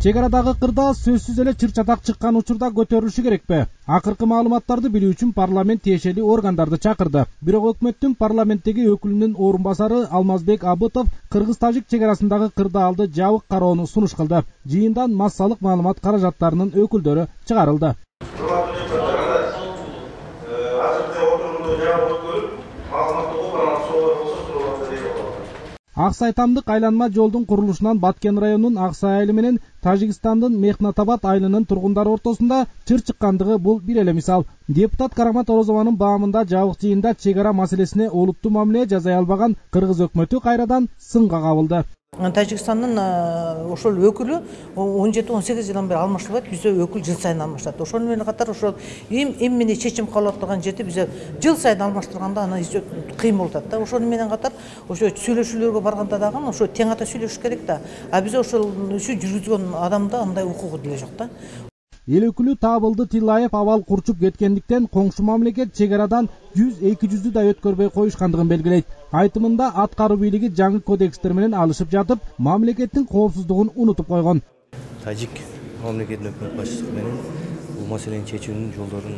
Чек арадагы кырдаал сөзсүз эле чыр-чатак чыккан учурда көтөрүлүшү керекпи? Акыркы маалыматтарды билүү үчүн парламент тиешелүү органдарды чакырды. Бирок өкмөттүн парламенттеги өкүлүнүн орун басары Алмазбек Абытов кыргыз-тажик чек арасындагы кырдаалды жабык кароону сунуш кылды. Жыйындан массалык маалымат каражаттарынын өкүлдөрү чыгарылды. Аксай Тамдык айланма жолдун курулушунан Баткен районунун Аксай айылы менен Тажикстандын Мехнатабад айылынын тургундары ортосунда чыр чыккандыгы бул бир эле мисал. Депутат Карамат Орозованын баамында жабык жыйында чек ара маселесине олуттуу мамиле жасай албаган кыргыз өкмөтү кайрадан сынга кабылды. Тажикстандын ошол өкүлү 17-18 жылдан бери алмаштырып, бизде өкүл жыл сайын алмаштырат. Ошол менен катар ошол эмне чечим кабыл турган жерде бизде жыл сайын алмаштырганда аны кыйын болуп атат да. Ошол менен катар ошо сүйлөшүүлөргө барганда дагы ошо тең ата сүйлөшүш керек да. А бизде ошол үчүн жүргүзгөн адамда андай укугу деле жок да. Эл өкүлү Табылды Тилаев абал курчуп кеткендиктен коңшу мамлекет чек арадан 100-200 да өткөрбөй коюшкандыгын белгилейт. Айтымында аткаруу бийлиги жаңы кодекстер менен алышып жатып, мамлекеттин коопсуздугун унутуп койгон. Тажик мамлекетинин өкмөт башчысы менен бул маселени чечүүнүн жолдорун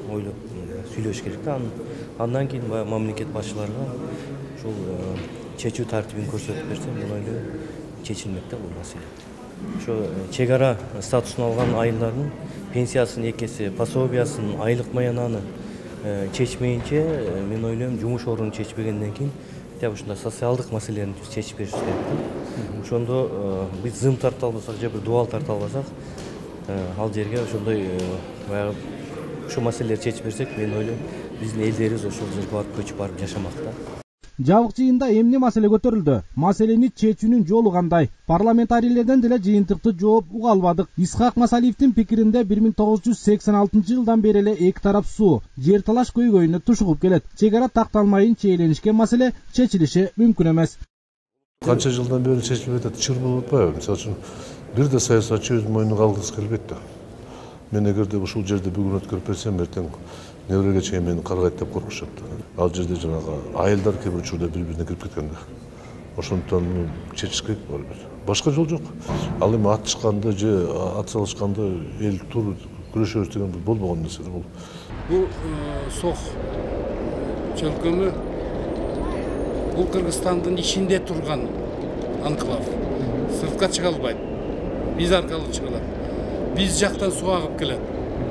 ойлоп сүйлөш керек да. Андан кийин мамлекет башчыларга ушул чечүү тартибин көрсөтүп берсе, мындай чечилмек да бул маселе. Ошо чек ара статусун алган айылдардын пенсиясын экесе, пособиясын, айлык маянаны чечмейинче, мен ойлойм, жумуш ордун чечпегенден кийин дәп ушундай социалдык маселелерин чечип бериш керек да. Ошондо биз зым тарта албасак же бир дуал тарта албасак, ал жерге ошондой баягы ушул маселелерди чечип берсек, мен ойлойм, биздин элдерибиз ошол жерге барып көчүп барып жашамак да. Жабык жыйында эмне маселе көтөрүлдү? Маселени чечүүнүн жолу кандай? Парламентарийлерден деле жыйынтыктуу жооп уга албадык. Исхак Масалиевдин пикиринде 1986 жылдан бери эле эки тарап суу, жер талаш көйгөйүнө тушугуп келет. Чек ара такталмайын чейленишкен маселе чечилиши мүмкүн эмес. Канча жылдан бери чечилип атат, чыр болуп атпайбы? Мисалы үчүн бир да саясатчы өз мойнуна алгысы келбейт да. Мен эгерде ушул жерде бүгүн өткөрүп берсем, эртең небереге чейин мени каргайт деп коркушат. Ал жерде жанагы айылдар кээ бир учурда бири-бирине кирип кеткен да. Ошондон чечиш керек барбыр. Башка жол жок. Ал эми атышканды же ат салышканды эл тур күрөшөбүз деген болбогон нерсе бул. Бул сох чөлкөмү бул Кыргызстандын ичинде турган анклав. Сыртка чыга албайт. Биз аркылуу чыгылат. Биз жактан суу агып келет.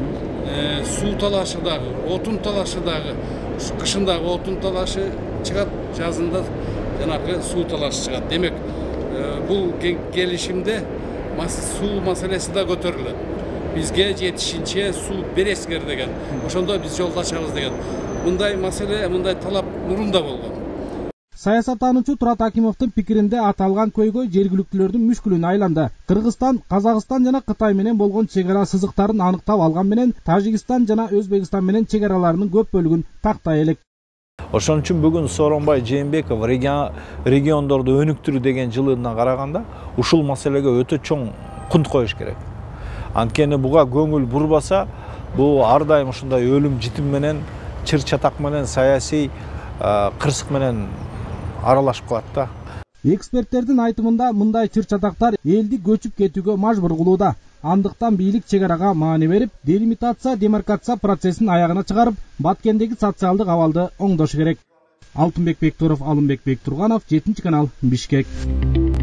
Суу талашы дагы, отун талашы дагы, кышындагы отун талашы чыгат, жазында жанагы суу талашы чыгат. Демек, бул келишимде суу маселеси да көтөрүлөт. Бизге жетишинче суу бересиңер деген, ошондо биз жолдашабыз деген. Мындай маселе, мындай талап мурунда болгон. Саясаттануучу Турат Акимовдун пикиринде аталган көйгөй жергиликтүүлөрдүн мүшкүлүнө айланды. Кыргызстан, Казакстан жана Кытай менен болгон чек ара сызыктарын аныктап алган менен Тажикстан жана Өзбекстан менен чек араларынын көп бөлүгүн тактай элек. Ошон үчүн бүгүн Сооронбай Жээнбеков региондорду өнүктүрүү деген жылына караганда ушул маселеге өтө чоң кунт коюш керек. Анткени буга көңүл бурбаса, бул ар дайым ушундай өлүм житим менен, чыр чатак менен, саясий кырсык менен аралашып калат да. Эксперттердин айтымында мындай чыр-чатактар элди көчүп кетүүгө мажбур кылууда. Андыктан бийлик чек арага маани берип, делимитация, демаркация процессин аягына чыгарып, Баткендеги социалдык абалды оңдошу керек. Алтынбек Бектуров, Алымбек Бектурганов, 7 канал, Бишкек.